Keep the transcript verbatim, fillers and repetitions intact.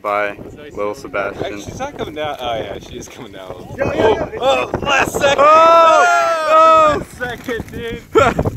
by Little Sebastian. Actually, she's not coming down. Oh yeah, she is coming down. Yo, yo, yo. Oh, oh, last second! Oh! Oh! Last second, dude.